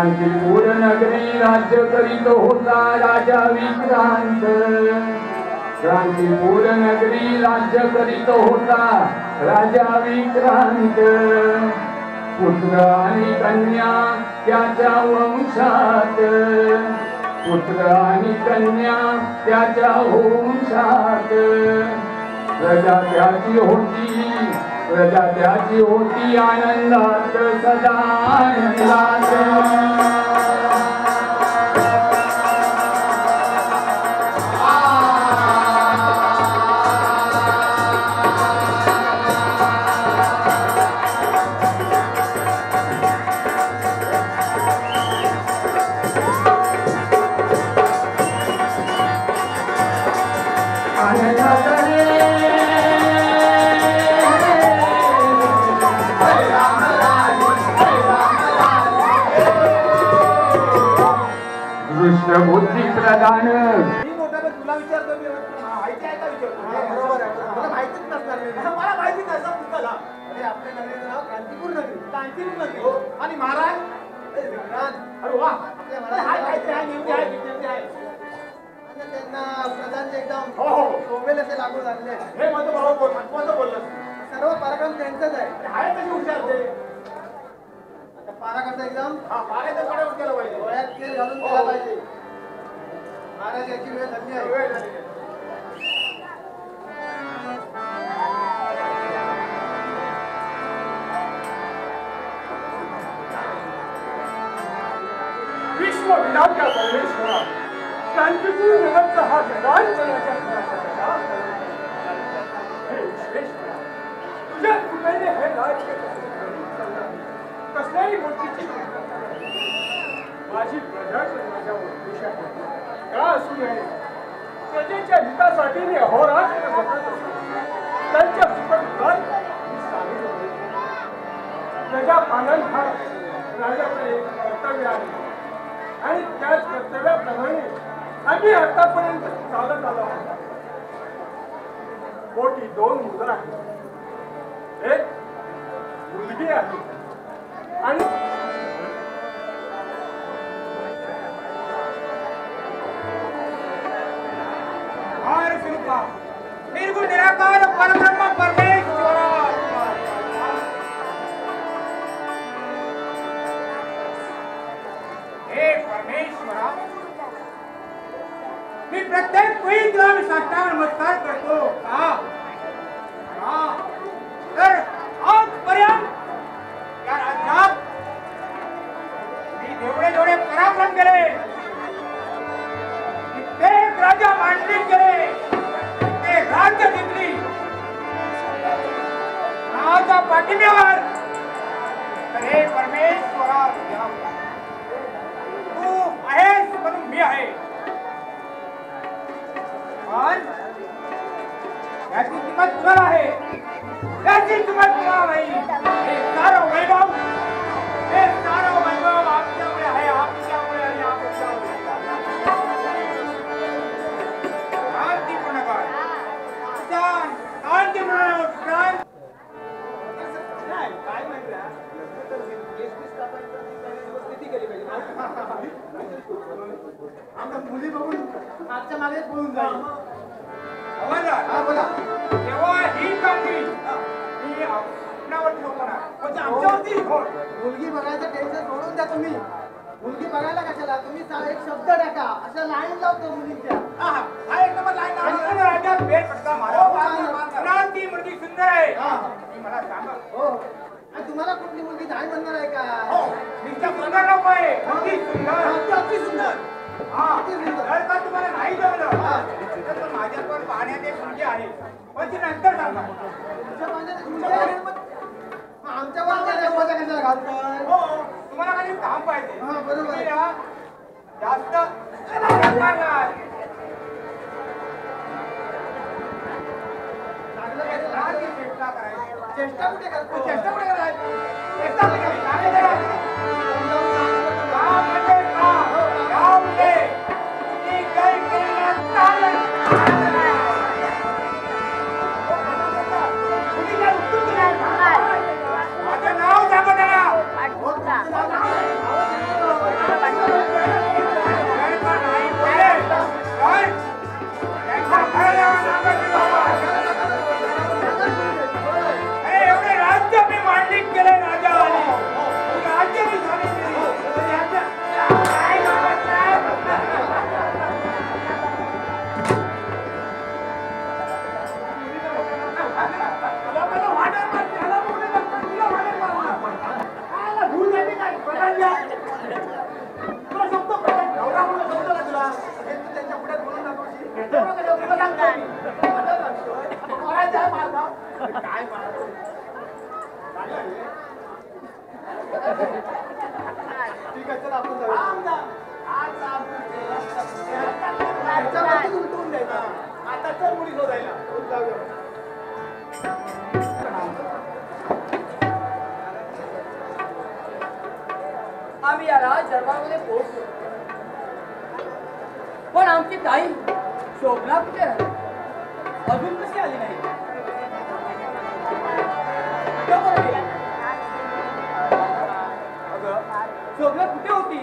क्रांतीपूर नगरी राज्य करीत होता राजा विक्रांत. क्रांतीपूर नगरी राज्य करीत होता राजा विक्रांत. पुत्र आणि कन्या त्याच्या वंशात, पुत्र आणि कन्या त्याच्या वंशात. प्रजा त्याची होती, प्रजा त्याची होती आनंदात सदा आनंदात. बुद्धी प्रधान तुला विचारतो मी माहिती आहे का विचारतो. बरोबर आहे, मला माहितीच नसणार. मला माहिती नसतं पुस्तकाला. अरे आपल्या नगरीचं नाव क्रांतीपूर नगरी. क्रांतीपूर नगरी हो. आणि महाराज अरे वा, आपल्या महाराज त्यांना प्रधानचे एकदम हो हो सोबेल असे लागू लागले. हे माझं भाऊ महत्वाचं बोललं. सर्व पराक्रम त्यांचंच आहे. आहे कशी हुशार ते. आता पारा करता एकदम पाऱ्याच्या कडे केलं पाहिजे. डोळ्यात तेल घालून केला पाहिजे. महाराज याची वेळ झाली आहे. वेळ झाली. विश्व विनाट्या परमेश्वरा, क्रांतीपूर नगरचा हा जगांचनाच्या खुलासा हे विश्वेश्वरा, तुझ्या कृपेने हे राज्य कसल्याही गोष्टीची माझी प्रजाच माझ्या उद्देश आहे. का असू नये, प्रजेच्या हितासाठी मी अहोरात्र झटत असतो. त्यांच्या सुखदुःखात मी सामील होतो. प्रजा पालन हा राजाचं एक कर्तव्य आहे आणि त्याच कर्तव्याप्रमाणे आम्ही आतापर्यंत चालत आलो आहोत. मोठी दोन मुलं आहेत, एक मुलगी आहे आणि निर्गुण निराकार परब्रह्म परमेश्वरा. हे परमेश्वरा, मी प्रत्येक वेळी तुला मी साष्टांग नमस्कार करतो का. तर आजपर्यंत या राज्यात मी जेवढे जेवढे पराक्रम केले, कित्येक राजा मांडलिक केले, ते राज्य जिंकली. माझ्या पाठीवर तर हे परमेश्वरा तू आहेस म्हणून मी आहे. पण याची किंमत तुला आहे, याची किंमत तुला नाही. हे सारं वैभव, हे सारं वैभव आपल्यामुळे आहे, आपल्यामुळे आणि आपल्यामुळे. शांतीपूर्ण कर, शांतीपूर्ण कर. काय म्हणलं आमच्या मुली बघून आजच्या मागे पळून जाईल. तेव्हा ही कामगिरी मी आपल्यावरती सोपवणार. म्हणजे आमच्यावरती मुलगी बघायचं टेन्शन सोडून द्या तुम्ही. मुलगी बघायला कशाला, तुम्ही एक शब्द टाका, अशा लाईन लावतो मुलींच्या. हा एक नंबर लाईन राज्यात बेल पटका मारा. ती मुलगी सुंदर आहे मला सांगा. हो, आणि तुम्हाला कुठली मुलगी नाही म्हणणार आहे का. तुमच्या सुंदर नको आहे, अति सुंदर, अति सुंदर. जर का तुम्हाला नाही जमलं तर माझ्यावर पाहण्यात एक मुलगी आहे, पण ती नंतर सांगा. आमच्यावर कशाला घालताय. हो, तुम्हाला काही काम पाहिजे. बरोबर जास्त चेष्टा कुठे करतो, चेष्टा कुठे करायची, चेष्टा कुठे करायची. माझं नाव सांगा त्याला. काय म्हणालो ठीक आहे चल आपण जाऊया उलटून द्यायचा आता चल मुली शोधायला जाऊया आम्ही या राज दरबारमध्ये पोहोचलो पण आमची ताई शोभना कुठे राहिली अजून कशी आली नाही शोभना कुठे होती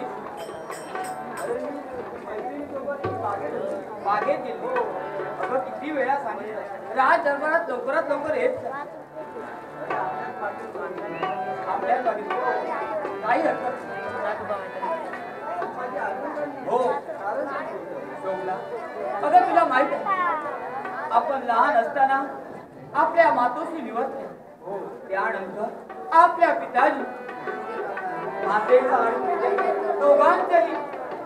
बागेत गेली अगं किती वेळा सांगितलं राज दरबारात लवकरात लवकर येत आपल्या बागेत काही हरकत हो शोभना अगं तुला माहित आहे आपण लहान असताना आपल्या मातोश्री निवडले हो त्यानंतर आपल्या पिताजी मातेचा आणि दोघांचेही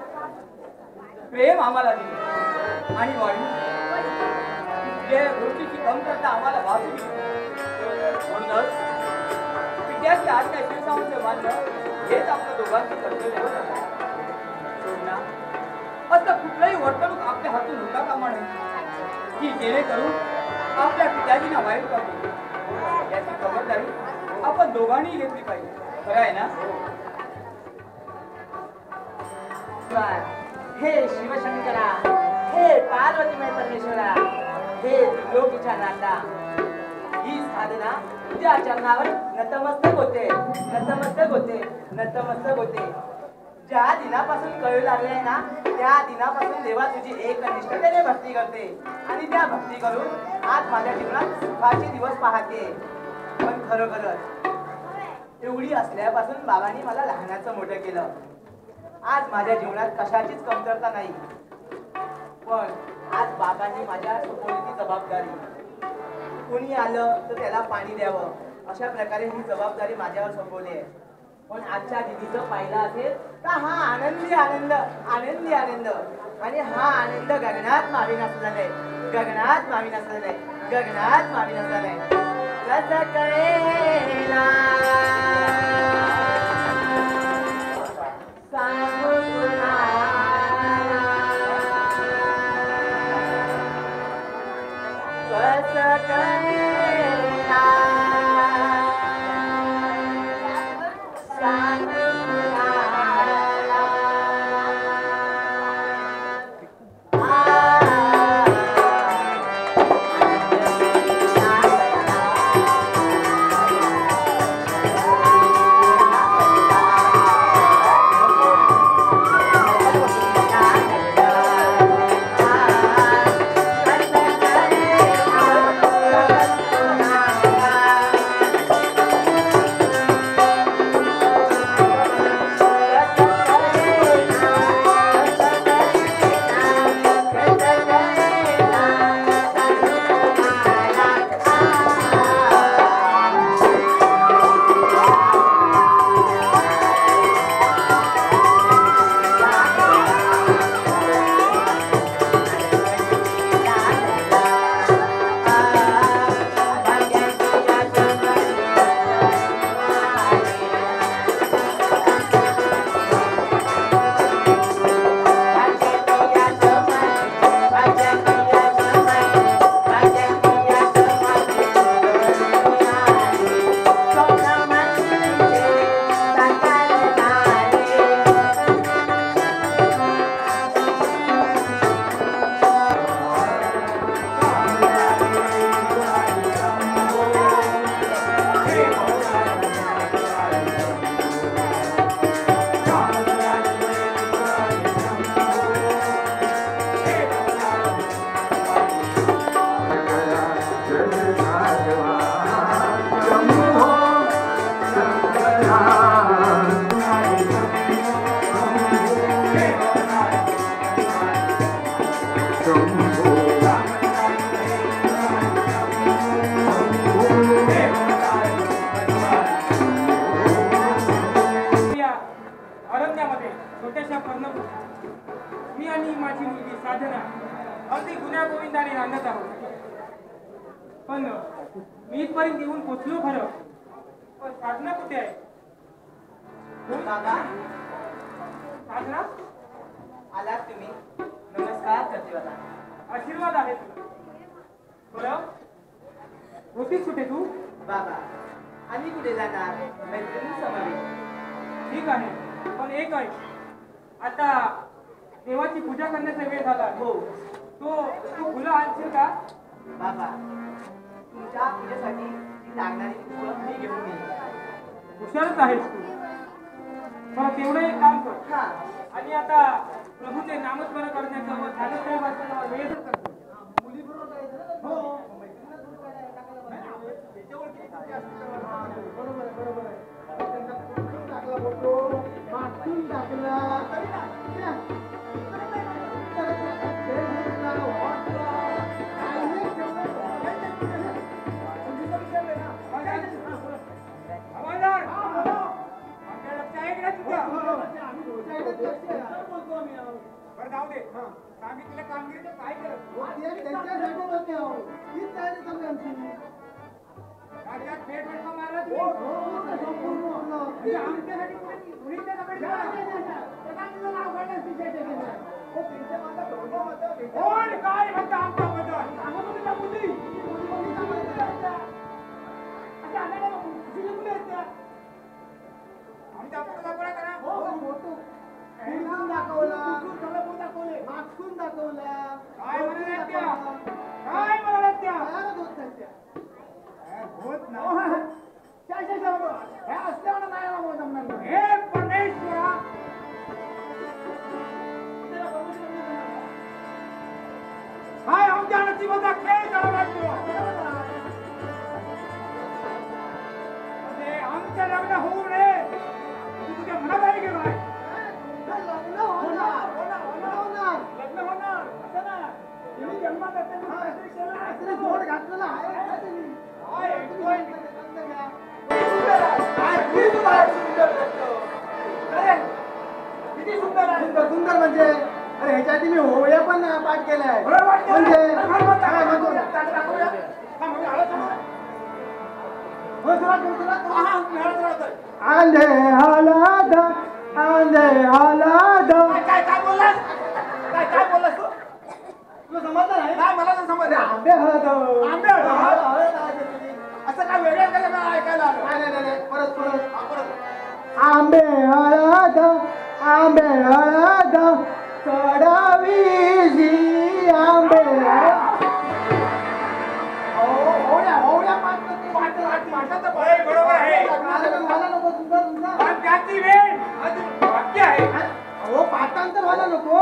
प्रेम आम्हाला दिले आणि वाढली गोष्टीची कमतरता आम्हाला भासली म्हणूनच पित्याची आज्ञा शिवसांचे मानणं हेच आपल्या दोघांचे कर्तव्य होतं शोभना असं कुठलंही वर्तणूक आपल्या हातून होता कामा नये की जेणेकरून आपल्या पित्याजींना वाईट वाटते याची खबरदारी आपण दोघांनी घेतली पाहिजे खरं आहे ना हे शिवशंकरा हे पार्वतीमय परमेश्वरा हे त्रिलोकीच्या नाथा ही साधना तुझ्या चरणावर नतमस्तक होते नतमस्तक होते नतमस्तक होते ज्या दिनापासून कळू लागले ना त्या दिनापासून देवा तुझी एक निष्ठतेने भक्ती करते आणि त्या भक्ती करून आज माझ्या जीवनात सुखाचे दिवस पाहते पण खरोखरच एवढी असल्यापासून बाबांनी मला लहानाचं मोठं केलं आज माझ्या जीवनात कशाचीच कमतरता नाही पण आज बाबांनी माझ्या सोपवली जबाबदारी कोणी आलं तर त्याला पाणी द्यावं अशा प्रकारे ही जबाबदारी माझ्यावर सोपवली आहे पण आजच्या दिदीचं पाहिलं असेल तर हा आनंदी आनंद आनंदी आनंद आणि हा आनंद गगनात मावी नसला नाही गगनात मावी नसला नाही गगनात मावी नसला नाही कसं कळेला सांगू कुणाला कसं कळेला सांगू कुणाला पण मी इथपर्यंत येऊन पोचलो खरं, पण साधना कुठे आहे? बाबा साधना, आलात तुम्ही? नमस्कार करते बाबा. आशीर्वाद आहे तुला. बरं, होतीस कुठे तू? बाबा आम्ही कुठे जाणार? मैत्रिणी समवेत. ठीक आहे, पण एक आहे, आता देवाची पूजा करण्याचा वेळ झाला. हो तू फुलं आणशील का? बाबा तुमच्या पूजेसाठी ती लागणारी पुष्प मी घेऊन येईन. हुशारच आहेस तू. मला तेवढं एक काम कर. हा आणि आता प्रभूचे नामस्मरण करण्याचं व ध्यानत्रय वाचण्याचा वेळ करतो. हवालदार, आमच्या लक्ष आहे की नाही तुझ्या? बरं जाऊ दे. सांगितलेल्या कामगिरीचं काय केलं? राज्यात फेरफटका मारला तुम्ही? म्हणजे आमच्यासाठी कुणीतरी दगड ठेवला? कोण काय म्हणतं आमच्याबद्दल? आमच्या पुढे दाखवला करा. काय म्हणाल्या त्या? काय म्हणाल्या त्या? होत नाही. हे परमेश्वरा, काय आमच्या नशिबाचा खेळ चालवला तू? म्हणजे आमचं लग्न होऊ नये तू तुझ्या मनात आहे की काय? लग्न होणार असं ना. तुम्ही जन्मात जोड घातलेला आहे. सुंदर म्हणजे अरे ह्याच्या आधी मी होया पण पाठ केलाय. म्हणजे काय म्हणतो आंधे हालाद आंधे हालाद. काय बोललास? काय बोललास तू? तुला समजलं नाही? नाही, मला तर समजलं. आंबे हळद. आंबे हळद? असं काय वेगळं काय मला ऐकायला आलं? नाही परत आंबे हळद आंबे हळद चढावी जी आंबे बरोबर आहे. पण त्याची वेळ वाक्य आहे. हो पाठांतर व्हायला नको.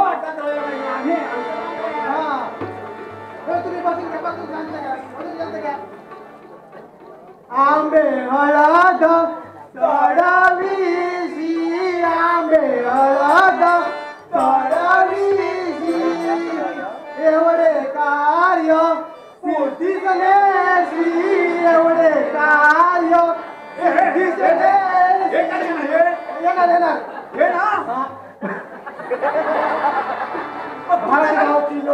तुम्ही बसून सांगता का? आंबे हळद चढावीशी आंबे हळद चढावीशी एवढे कार्य पूर्तीच नेशी एवढे कार्य पूर्तीच नेशी. येणार बाहेरगावची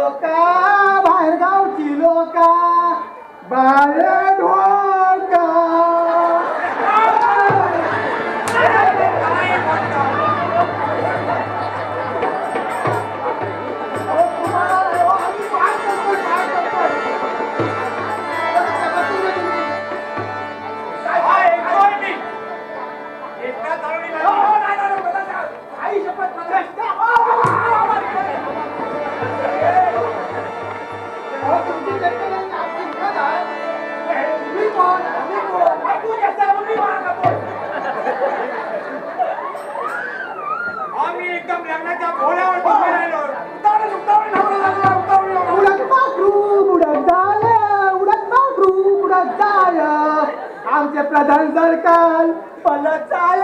लोका बाहेर ढोका. आम्ही एकदम लग्नाच्या भोळ्यावर उभे राहिलो. उडत जाय आमचे प्रधान सरकार पलट जाय.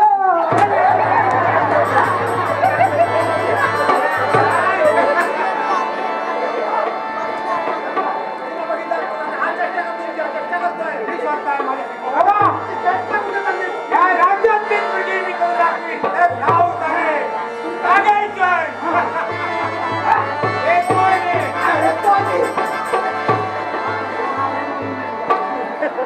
या राज्यातील मुलगी मी करू लागली तर नाव आहे नागेश्वर.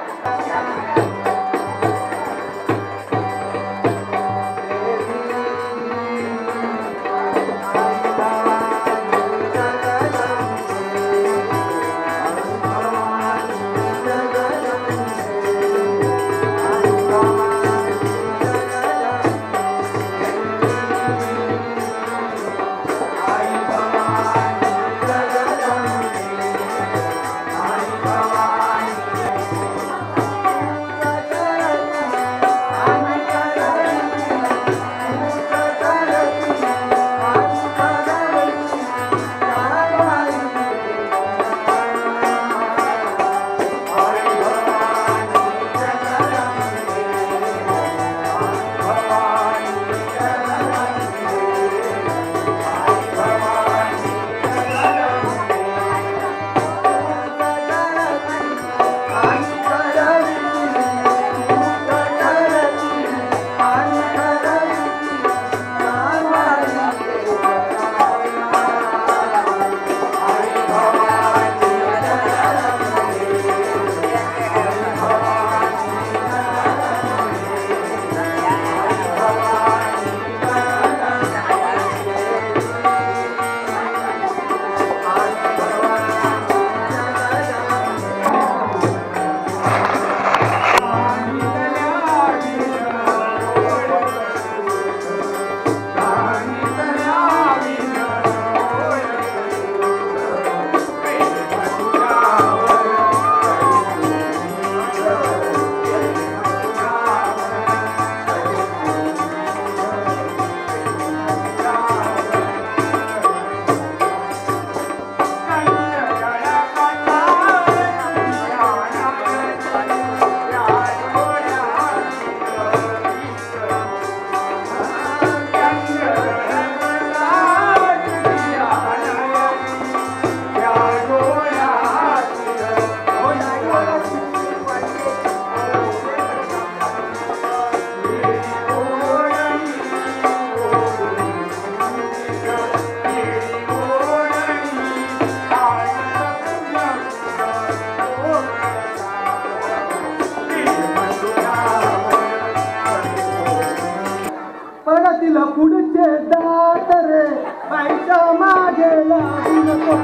तिला पुढचे दात रे बाईच्या मागे लागू नको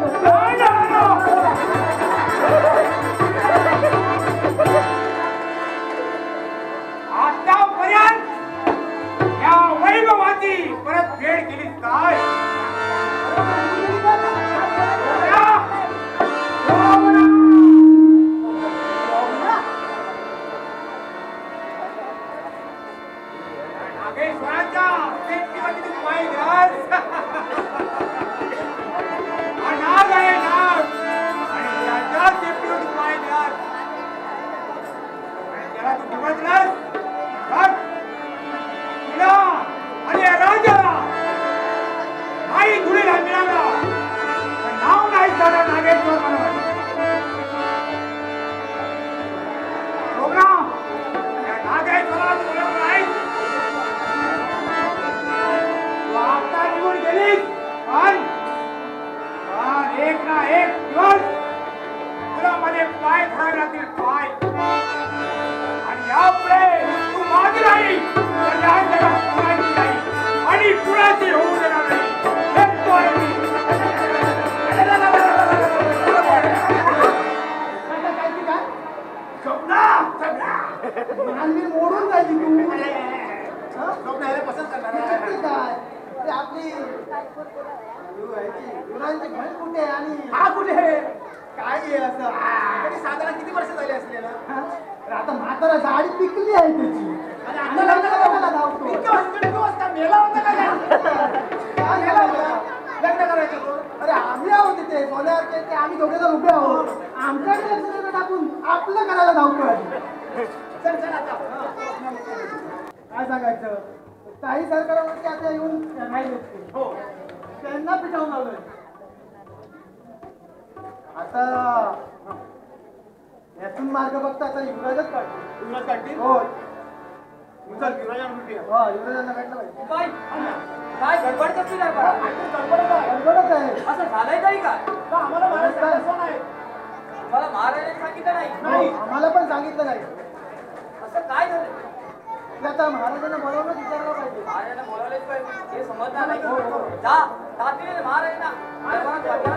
आतापर्यंत या वैभवाची परत फेड केली काय नागेश्वराच्या सेफ्टीवरती तू पाय घाल नाग आहे नाग आणि त्याच्या सेफ्टीवरती पाय घाल त्याला तू समजलास तुला आणि या राजाला नाही धुळीला मिळाला पण नाव नाही झालं नागेश्वर म्हणून प्रोग्राम या नागेश्वराला तू ओळख नाही तू आता निघून गेलीस पण एक ना एक दिवस तुला मध्ये पाय धरावे लागतील पाय आणि यापुढे तू मागे नाही तर या जगात कुणाची नाही आणि कुणाची होऊ देणार नाही हे तो आहे मी. मानवी मोडून जायची तू पसंत करणार आपली मुलांची बहीण कुठे आहे आणि हा कुठे आहे काय आहे असं तरी साधारण किती वर्ष झाली असले ना आता म्हातारा झाडी पिकली आहे त्याची लग्न करायचं अरे आम्ही आहोत तिथे सोन्यावरचे ते आम्ही दोघे जण उभे आहोत आमच्याकडे लक्ष टाकून आपलं करायला धावतो काय सांगायचं काही सरकारावरती आता येऊन राहिले हो त्यांना पिटावून लावलंय आता यातून मार्ग बघता आता युवराजच काढतो युवराज काढतील हो युवराजांना भेटलं पाहिजे काय काय गडबड कसली नाही बरं गडबडच आहे असं झालंय तरी काय आम्हाला तुम्हाला महाराजांनी सांगितलं नाही? नाही आम्हाला पण सांगितलं नाही. असं काय झालं? ते आता महाराजांना बोलावून विचारलं पाहिजे. महाराजांना बोलावलेच पाहिजे, हे समजणार नाही. जा तातडीने महाराजांना दरबारात पाठवा.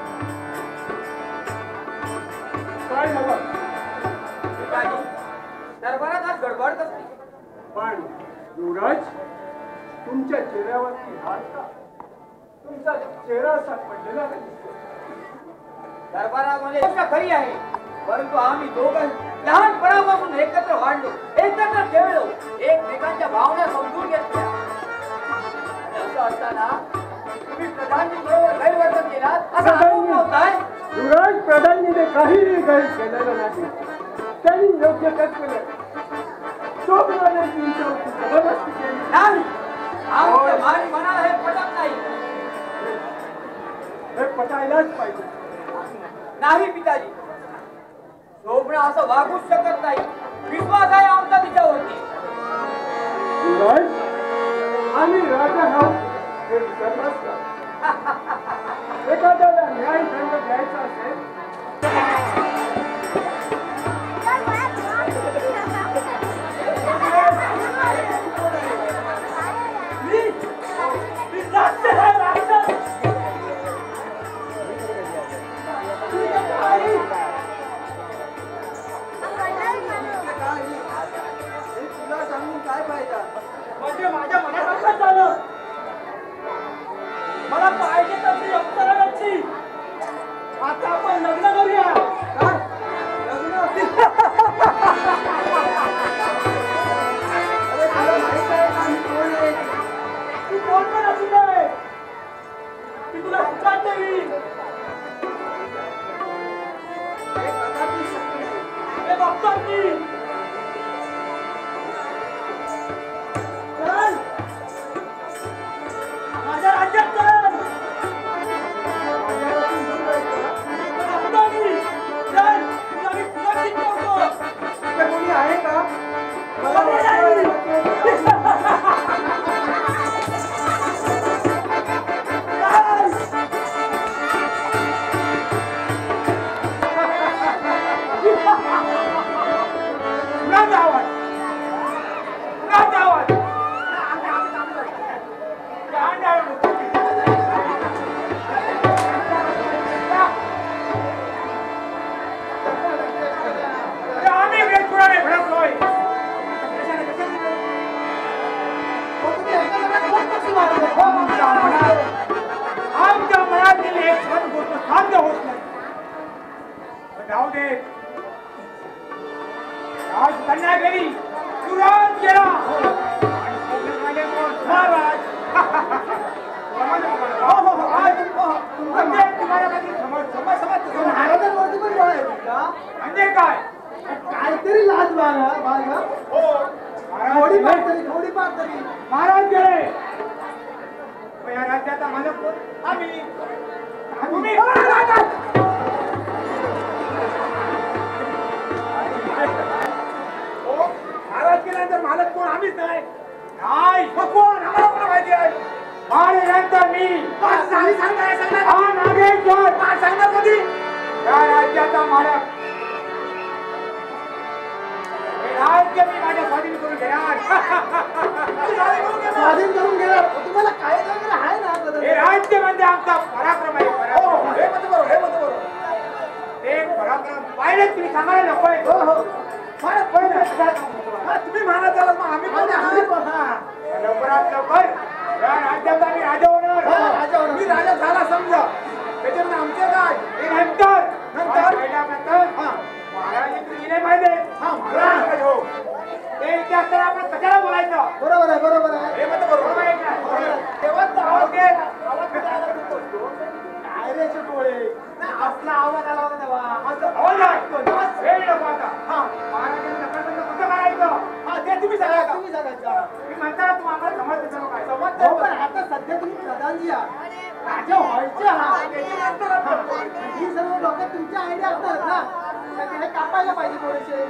काय झालं? पिताजी, दरबारात आज गडबड कसली? पण युवराज, तुमच्या चेहऱ्यावरती हात का? तुमचा चेहरा असा पडलेला नाही. दरबारामध्ये गोष्ट खरी आहे, परंतु आम्ही दोघं लहानपणापासून एकत्र वाढलो, एकत्र खेळलो, एकमेकांच्या भावना समजून घेतल्या. आणि असं असताना तुम्ही प्रधानजी बरोबर गैरवर्तन केलात असा आरोप नव्हताय? युवराज, प्रधानजीने काहीही गैर केलेलं नाही. त्यांनी योग्य तेच केलं. शोभनाने तुमच्यावरती जबरदस्ती केली. नाही, आमच्या भारी मनाला हे पटत नाही. हे पटायलाच पाहिजे. नाही पिताजी, शोभना असं वागूच शकत नाही. विश्वास आहे आमचा तिच्यावरती. युवराज, आम्ही राजा आहोत हे विसरलाच का? एखाद्याला न्यायदंड द्यायचा असेल तुला सांगून काय फायदा? म्हणजे माझ्या मनासारखं झालं. मला पाहिजे तशी अप्सराची. आता आपण लग्न करूया. काय? लग्न? अरे तुला माहित आहे का मी कोण आहे? तू कोण पण असू दे, मी तुला सुखात देईन. हे कदापि शक्य नाही. हे बघतो मी. चल, माझ्या राज्यात चल. माझ्यापासून दूर राहायचं. बघतो मी. चल, तुला मी सुरक्षित ठेवतो. इथे कोणी आहे का? मला कोणी वाटलं- आमच्या मनातील एक छान गोष्ट साध्य होत नाही. जाऊ दे, राजकन्या गेली, युवराज गेला, आणि सोबत कोण? महाराज. म्हणजे तुम्हाला कधी समज महाराजांवरती पण डोळे आहेत का? म्हणजे काय? काहीतरी लाज बाळगा. हो, थोडीफार तरी. महाराज गेले. मग या राज्याचा मालक कोण? आम्ही. तुम्ही महाराज गेल्यानंतर मालक कोण? आम्हीच नाही. नाही, मग कोण? आम्हाला कोण माहिती आहे? महाराजांचा मी हा नागेश्वर सांगणार कधी या राज्याचा मालक. हे राज्य मी माझ्या स्वाधीन करून घेणार. स्वाधीन करून घेणार. तुम्हाला काय वगैरे आहे ना? हे राज्य म्हणजे आमचा पराक्रम आहे. पराक्रम. हे मत बरोबर. ते पराक्रम पाहिले तुम्ही सांगायला नकोय. हो. तुम्ही महाराज झालात, मग आम्ही पण लवकरात लवकर या राज्याचा मी राजा होणार. मी राजा झाला समजा. त्याच्यानंतर आमचे काय? हे नंतर पहिल्यानंतर महाराज गेले पाहिजे. महाराज हो, ते इतिहास तर आपण कशाला बोलायचं? बरोबर आहे. हे मत बरोबर आहे का? तेव्हाच आवाज दे. काय रे डोळे? असला आवाज आला होता तेव्हा. आवाज आहे. हे नको आता. महाराजांनी नकळत कसं करायचं? ते तुम्ही सांगायचं. मी म्हणता तू आम्हाला समज देतो काय? हो, पण आता सध्या तुम्ही प्रधानजी आहात. राजा व्हायचे आहात. ही सर्व लोक तुमच्या आयडिया असतात ना. तर हे कापायला पाहिजे थोडेसे.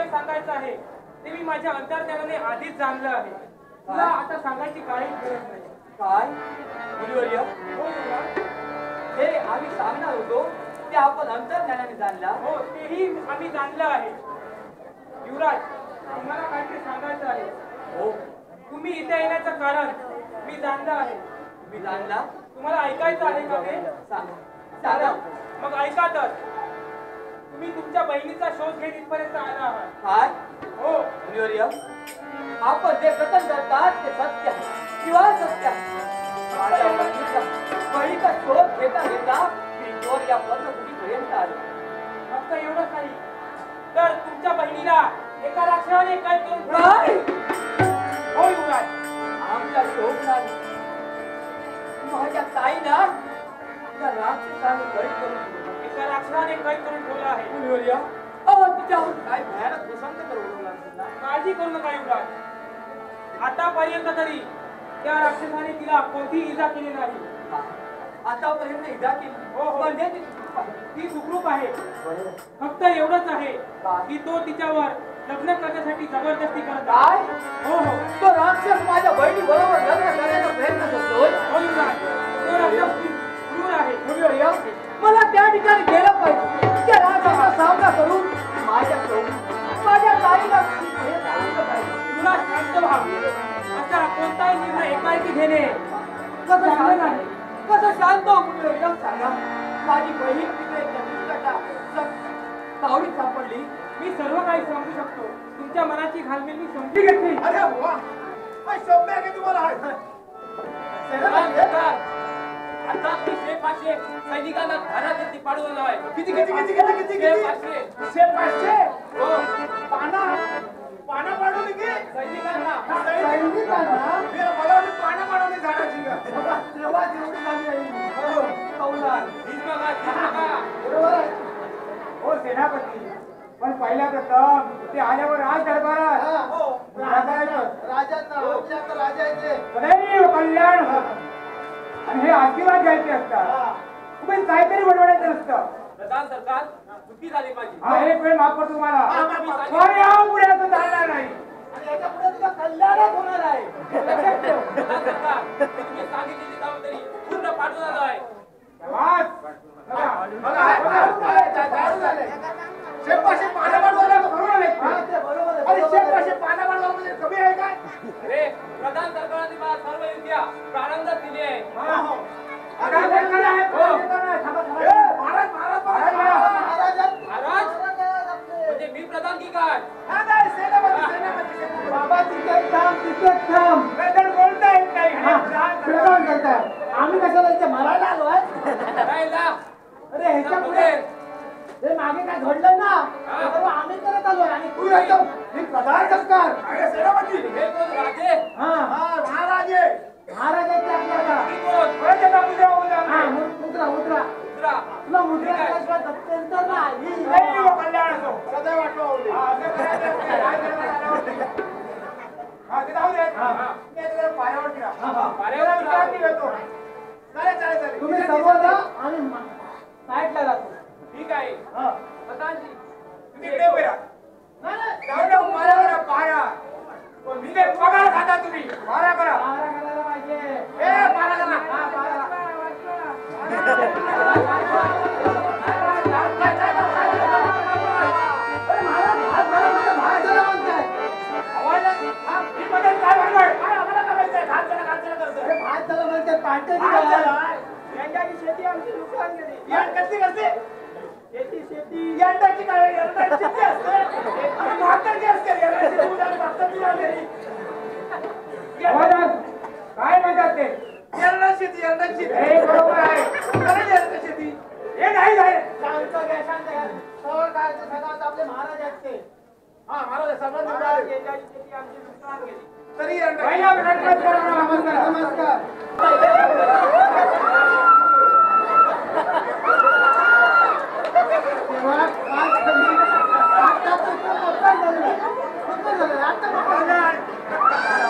काही सांगायचं आहे ते मी माझ्या अंतर्ज्ञानाने आधीच जाणलं आहे. तुला आता सांगायची काही गरज नाही. काय मुनिवर्य, हो युवराज. हे आम्ही सांगणार होतो ते आपण अंतर्ज्ञानाने जाणला. हो, तेही आम्ही जाणलं आहे. युवराज, तुम्हाला काहीतरी सांगायचं आहे. हो, तुम्ही इथे येण्याचं कारण मी जाणलं आहे. मी जाणला. तुम्हाला ऐकायचं आहे का ते? सांगा. मग ऐका तर. तुम्ही तुमच्या बहिणीचा शोध घेत इथपर्यंत आला आहात. काय हो, मुनिवर्य, आपण जे कथन करतात ते सत्य आहे किंवा सत्य आहे. माझ्या बहिणीचा शोध घेता घेता मी चोर या पर्यंत आलो. फक्त एवढंच नाही तर तुमच्या बहिणीला एका राक्षसाने काय करून काय? हो युवराज, आमच्या शोभनाने माझ्या ताईला त्या राक्षसाने कैद करून ठेवलं. एका राक्षसाने कैद करून ठेवलं आहे. मुनिवर्य, अहो तिच्यावर काय भयानक प्रसंग करून लागला. काळजी करू नका युवराज. आतापर्यंत तरी त्या राक्षसाने तिला कोणतीही इजा केली नाही. आतापर्यंत इजा केली. हो, हो. म्हणजे ती सुखरूप आहे. फक्त एवढंच आहे की तो तिच्यावर लग्न करण्यासाठी जबरदस्ती करत आहे. काय? हो हो तो राक्षस माझ्या बहिणी बरोबर लग्न करण्याचा प्रयत्न करतोय. हो युवराज, तो राक्षस क्रूर आहे. मुनिवर्य, मला त्या ठिकाणी गेलं पाहिजे. त्या राक्षसाचा सामना करून माझ्या ताईला तुला शांत व्हा. असा कोणताही निर्णय एकाएकी घेणे कसं चांगलं शांत नाही. कसं शांत हो मुनिवर्य, सांगा. माझी बहीण तिकडे तावडीत सापडली. मी सर्व काही समजू शकतो. तुमच्या मनाची घालमेल मी समजून घेतली. अरे वा, काय शब्द आहे की तुम्हाला आता ती शेपाशे सैनिकांना घरात पाडवलं आहे. किती किती किती किती किती शेपाशे. शे पाचशे हो, पाना पाडवली की सैनिकांना. सैनिकांना मला वाटतं पाना पाडवली झाडाची का तेव्हा जेवढी झाली आहे. कौलाल. हीच बघा, हीच बघा. बरोबर आहे. हो सेनापती, पण पहिल्या प्रथम ते आल्यावर राज दरबारात राजांना आमच्या राजा येते. सदैव कल्याण आणि हे आशीर्वाद घ्यायचे असतात. तुम्ही काहीतरी बनवायचं नसतं. प्रधान सरकार, चुकी झाली माझी. हा एक वेळ माफ करतो तुम्हाला. माफ. पण यापुढे असं चालणार नाही. आणि याच्या पुढे तुला कल्याणच होणार आहे. लक्षात ठेव. प्रधान सरकार, तुम्ही सांगितलेली जबाबदारी पूर्ण पाडून आलो आहे. शाबास. दारू झाले. शेपाशे पाना पाडवायला बरोबर आहे. बरोबर आहे. अरे शेपाशे पाना पाडवायला म्हणजे कमी आहे काय? अरे, प्रधान सरकारांनी मला सर्व विद्या प्रारंभात दिली आहे. महाराज महाराज, म्हणजे मी प्रधान की काय? बाबा तिथे थांब. बोलता येत नाही. प्रधान करताय. आम्ही कशाला इथे मारायला आलोय? करायला. अरे ह्याच्या पुढे हे मागे काय घडलं ना ते सर्व आम्ही करत आलोय आणि तू एकदम मी प्रधान सरकार. हे कोण राजे? महाराजे महाराजांचे आपल्याला मी कोण? हा, मुद्रा मुद्रा दुसरा. तुला मुद्रा केल्याशिवाय सत्यंतर नाही. सदैव आठवण. तुम्ही समोर जा आणि साईडला जातो. ठीक आहे. हा. प्रधानजी, तुम्ही इकडे उभे राहा. जाऊ द्या, पारा. पगार खाता तुम्ही. पारा करा. पारा करायला पाहिजे. ए, पारा करा. हा, पारा. अरे महाराज, हात भरा म्हणजे बाहेर चला म्हणताय. हा, ही पद्धत काय भानगड? काय आम्हाला करायचंय? घात चला करतोय. अरे भात झालं म्हणते, पार्टी घात दिली. चला. यंदाची शेती आमची नुकसान गेली. याड कसली करते? शेती यंदाची काय? यंदाची शेती असते. आणि म्हातारची असते. यंदाची शेती उद्या म्हातारची आली. काय म्हणतात ते? यंदाची शेती. हे बरोबर आहे. करायची यंदाची शेती. हे नाही झाले. शांत घ्या, शांत घ्या. सवय काळाचे सदाच आपले महाराज आहेत ते. हा, महाराज सर्वांनी महाराज, उभा यंदाची शेती आमची नुकसान गेली. तरी यंदाची. पहिला प्रश्न करा. नमस्कार. नमस्कार. तेव्हा आज कधी आता तर मोठा झाला. मोठा झाला. आता मोठा झाला.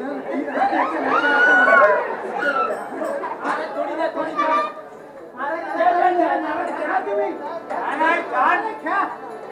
थोडी द्या, थोडी द्या. महाराज खेळा तुम्ही नाही, काढ. खेळा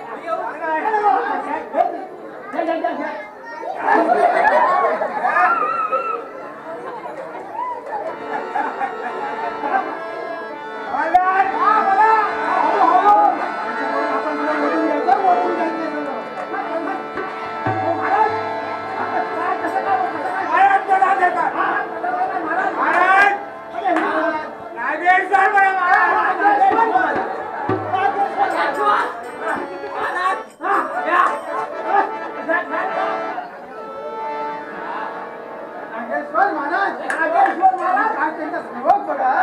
नागेश्वर महाराज काय त्यांचा सेवक बघा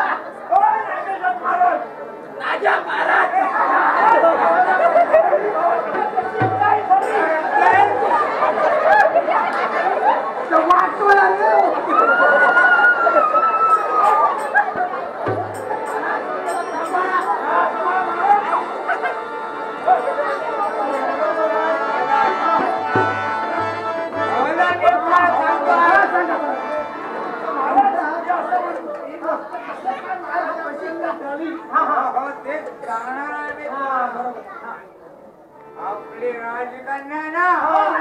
आपली राजकन्या ना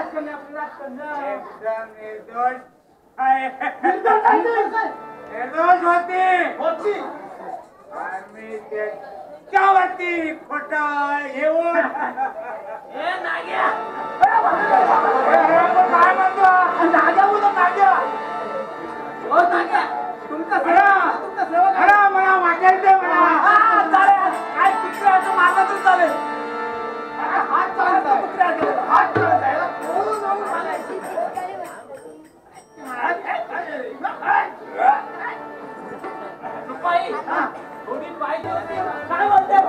एकदम निर्दोष आहे. निर्दोष होती आम्ही त्याच्यावरती खोटा येऊन काय म्हणतो तुमचा सेवक खरा मला वाटेल ते म्हणा. काय तिकडे मारला तर चालेल हात चालत हात चालत आहे रुपाई थोडी पाहिजे होती काय म्हणते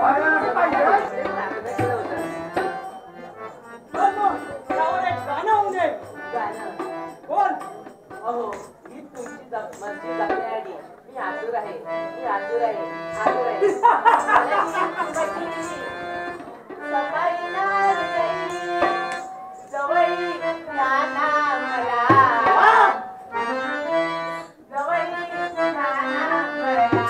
त्यावर एक गाणं होऊ दे. कोण अहो ही तुमची मर्जी जपण्यासाठी मी आतुर आहे मी आतुर आहे आतुर आहे सकाळी जवळी नाना मला जवळी नाना मला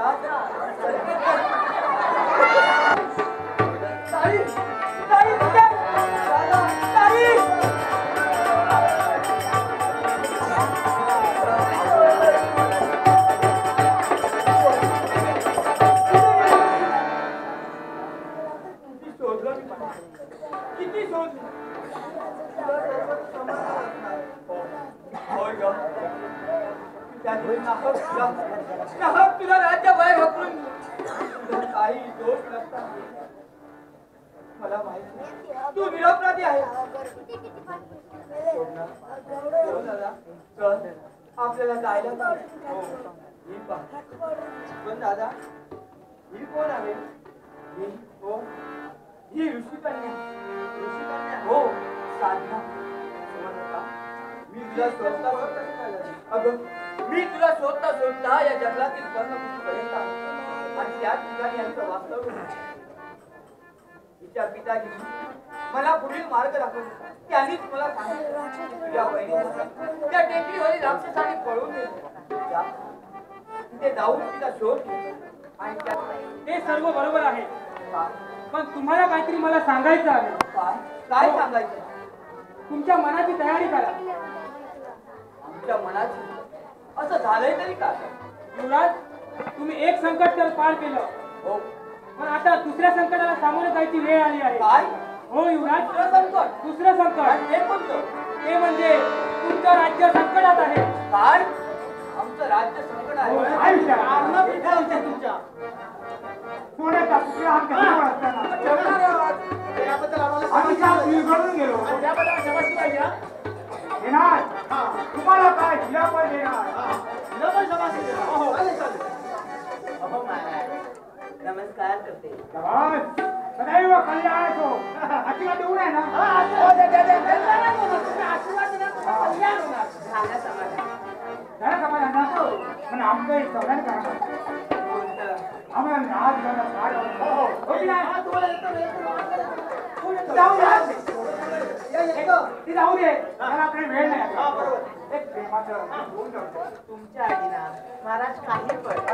राजा ताई ताई बघा राजा ताई किती शोध होय ग नाहक तुला राज्य बाहेर हकलून तुझा काही दोष नसता मला माहिती तू निरपराधी आहे हो दादा चल आपल्याला जायला ही पहा पण दादा ही कोण आहे ही हो ही ऋषिकन्या हो साधना मी तुला शोधता या जंगलातील पर्णकुटीपर्यंत आलो आणि त्या ठिकाणी यांचं वास्तव्य तिच्या पिताजी मला पुढील मार्ग दाखवला त्यांनीच मला सांगितलं तुझ्या बहिणीला त्या टेकडीवरील राक्षसाने पळून नेले तिथे जाऊन तिचा शोध आणि ते सर्व बरोबर आहे पण तुम्हाला काहीतरी मला सांगायचं आहे काय सांगायचं तुमच्या मनाची तयारी करा आमच्या मनाची असं झालंय तरी का युवराज तुम्ही एक संकट तर पार केलं हो पण आता दुसऱ्या संकटाला सामोरे जायची वेळ आली आहे काय हो युवराज दुसरं संकट दुसरं संकट हे कोणतं ते म्हणजे तुमचं राज्य संकटात आहे काय आमचं राज्य संकट आहे तुमच्या सोन्याचा पुतळा हा गडावर असताना त्याबद्दल आम्हाला आम्ही का विरघळून गेलो त्याबद्दल शबाशी पाहिजे हा? येणार तुम्हाला काय दिला पण देणार हिला पण शबाशी द्या. हो, चालेल, चालेल. अहो महाराज नमस्कार करते शाबास. सदैव कल्याण असो आशीर्वाद देऊ नये ना हा, आशीर्वाद द्या, द्या, द्या, द्या. नाही होणार. तुम्ही आशीर्वाद दिला तर कल्याण होणार. झालं समाधान जरा समाधान ना पण आमचं एक समाधान करा कोणतं आम्हाला नाच गाणं फार आवडतं. हो की नाही? हा, तुम्हाला येतो. जाऊ द्या. या, येतो. ती जाऊ दे त्याला आपल्याला वेळ नाही आता. हा, बरोबर. एक प्रेमाचं होऊन जाऊ. तुमच्या आईना महाराज काही पण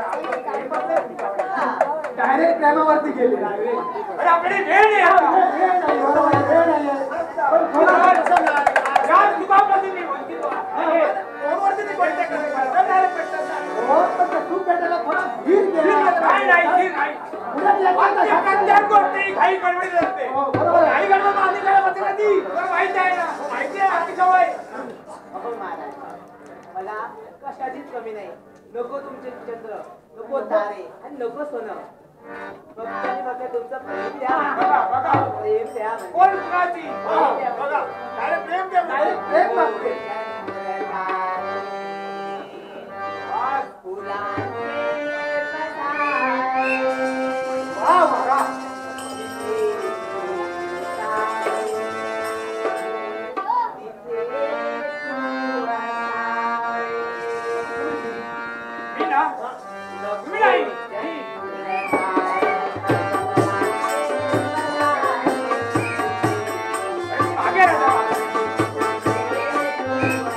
डायरेक्ट प्रेमावरती गेले अरे आपल्याला वेळ नाही आता. वेळ नाही, बरोबर आहे, वेळ नाही. पण खरोखर या चुकापासून मी वंचित आहे. फोनवरती नाही बोलते का? डायरेक्ट भेटतात ना. हो, पण ते सूप भेटायला थोडा धीर घ्या. काय नाही नाही उलट एखादा एखाद्या गोष्टी काही गडबडीत असते. हो, बरोबर आहे. काही गडबड आधी काय होते का ती? तुला माहिती आहे ना माहिती आहे आपली सवय. अहो महाराज मला कशाचीच कमी नाही नको तुमचे चंद्र नको तारे आणि नको सोनं फक्त आणि फक्त तुमचं प्रेम द्या बघा बघा प्रेम द्या म्हणजे. कोण कुणाची बघा डायरेक्ट प्रेम द्या डायरेक्ट प्रेम मागते. वा बघा मी ना मी नाही मागे राहा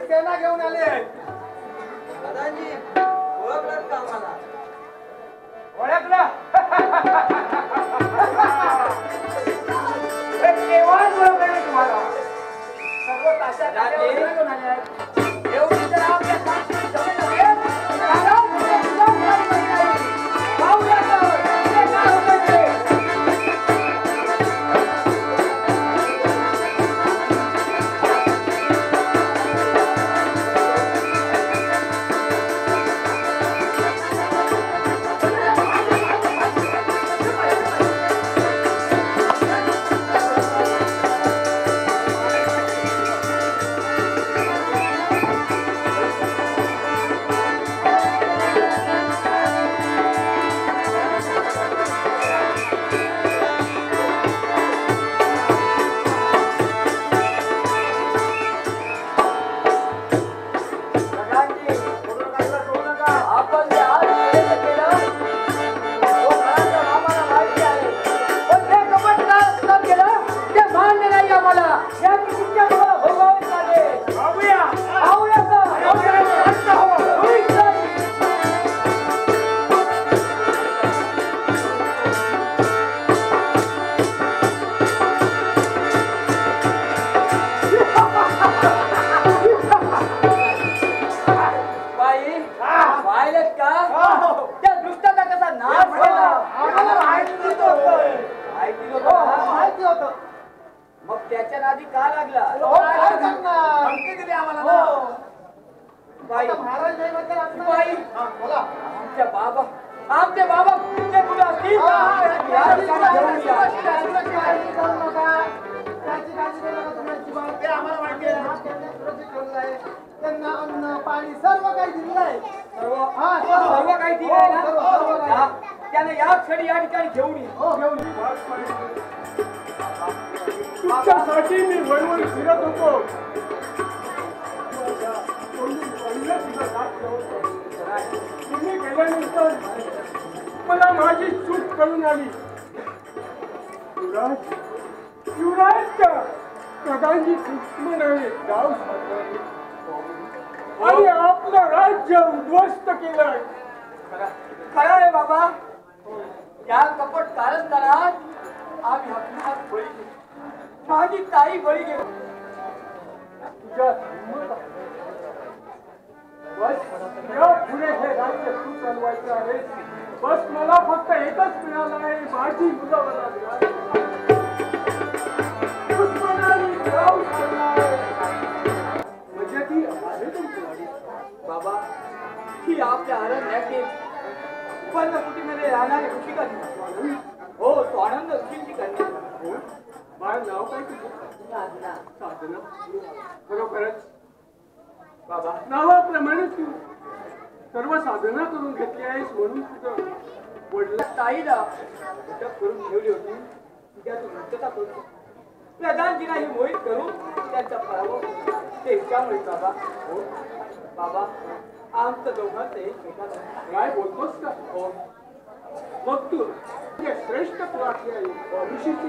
सेना घेऊन आले दादाजी ओळखलं का आम्हाला? ओळखलं केव्हाच ओळखलं तुम्हाला सर्व ताशा घेऊन आले एवढी तर आपल्या साक्षी जमेल आमचे बाबा कुठे कुठे असतील आम्हाला माहिती आहे त्यांना अन्न पाणी सर्व काही दिलेलं आहे सर्व काही दिलं आहे ना त्याने या क्षणी या ठिकाणी घेऊन ये घेऊन तुमच्यासाठी मी वळवळ फिरत होतो तुम्ही गेल्यानंतर मला माझी चूक कळून आली युवराजच्या प्रधानजी कृष्णने गाव आणि आपलं राज्य उद्ध्वस्त केलंय. खरं आहे बाबा. या कपट कारस्थानात आम्ही आपला बळी गेलो, माझी ताई बळी गेलो. तुझ्या बस या पुढे हे राज्य तू चालवायचं आहे. बस मला फक्त एकच मिळालं आहे, माझी मुलं मला म्हणजे ती आहे तुमची वाडी. बाबा ही आपल्या अरण्यातील पर्णकुटीमध्ये राहणारे ऋषिका हो तो आनंद ऋषींची कन्या. बाळ नाव काय तुझं? साधना. खरोखरच बाबा नावाप्रमाणे तू सर्व साधना करून घेतली आहेस म्हणून तुझं वडला ताईला अटक करून ठेवली होती. त्यातून मुक्तता करून प्रधानजीला ही मोहित करून त्यांचा पराभव ते त्यामुळे बाबा हो बाबा आमचं दोघांचं एकमेकाला काय बोलतोस का? हो मग तू जे श्रेष्ठ प्रार्थी आहे ऋषीची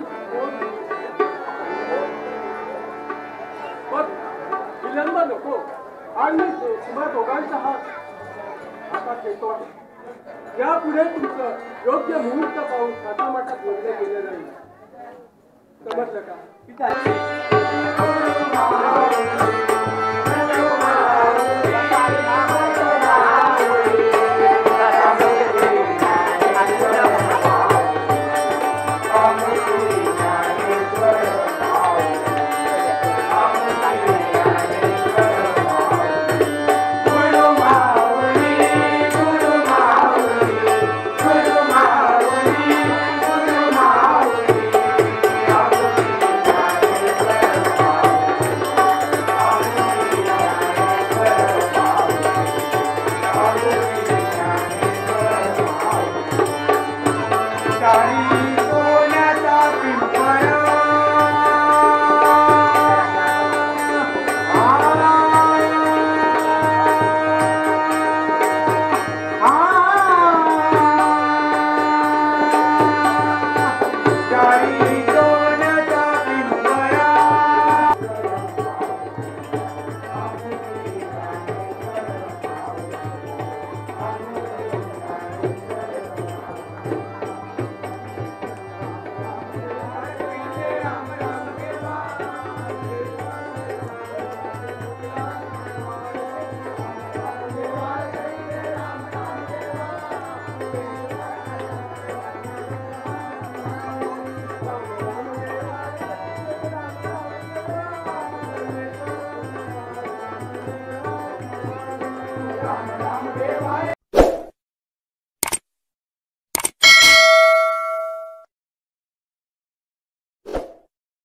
मग विलंब नको. आणि तुम्हा दोघांचा हात आता घेतो आहे. यापुढे तुमचं योग्य मुहूर्त पाहून थाटामाटात बोललं गेलं नाही. समजलं का? ठीक आहे.